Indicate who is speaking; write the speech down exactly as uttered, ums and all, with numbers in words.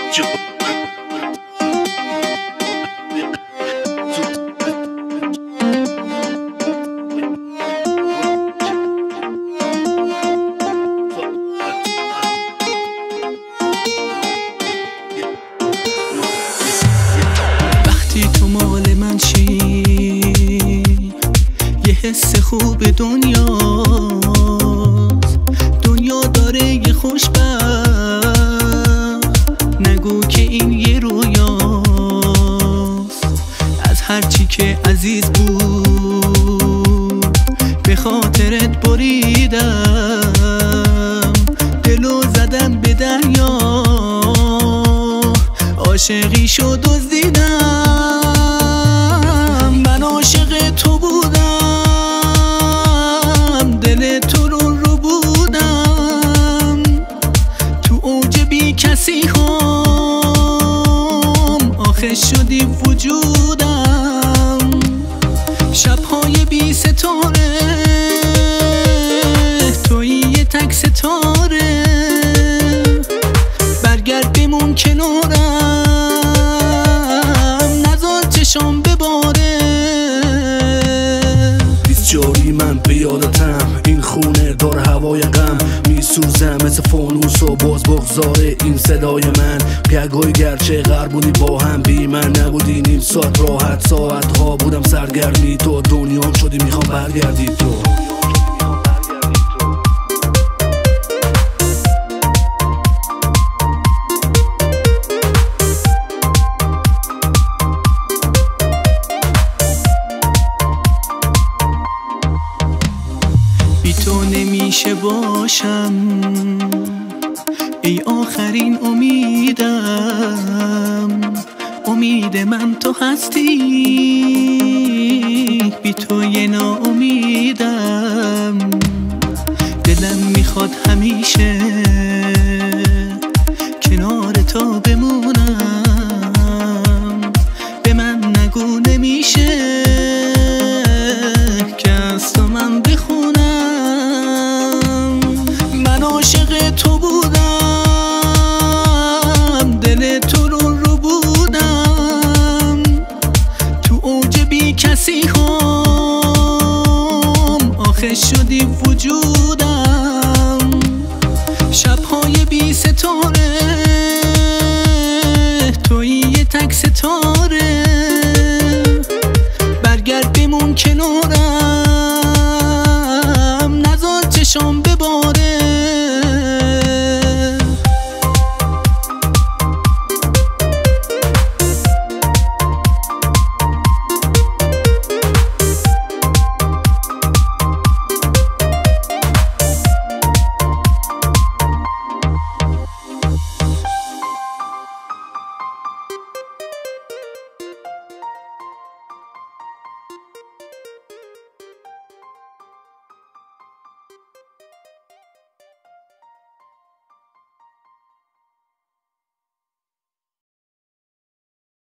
Speaker 1: وقتی تو مال من شی یه حس خوب دنیاست، دنیا داره یه خوشبخت، نگو که این یه رویاست. از هرچی که عزیز بود به خاطرت بریدم، دلو زدم به دریا، عاشقی شد دزدیدم. من عاشق تو بودم، دل تو رو رو بودم، تو اوج بی کسی هم آخه شدی وجودم. شبهای بی ستاره تویی یه تک ستاره، برگرد بمون کنارم، نذار چشم بباره.
Speaker 2: بیست جاری من به یادتم، این خونه دار هوای غم، میسوزم مثل فانوس و باز بغضای این صدای من. پیگوی گرچه غربونی با هم، بی من نبودی نیم ساعت راحت، ساعت ها بودم سرگرمی تو، دنیام شدی میخوام برگردی تو.
Speaker 1: بی تو نمیشه باشم، ای آخرین امیدم، امید من تو هستی، بی تو یه ناامیدم. دلم میخواد همیشه کنار تو بمونم، به من نگو نمیشه که از تو من بخونم. من عاشق تو بودم، دل تو رو رو بودم، تو اوج بی کسی هم آخه شدی وجودم. شبهای بی ستاره